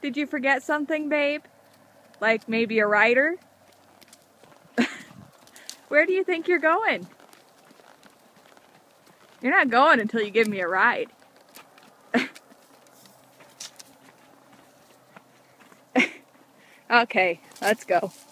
Did you forget something, babe? Like maybe a rider? Where do you think you're going? You're not going until you give me a ride. Okay, let's go.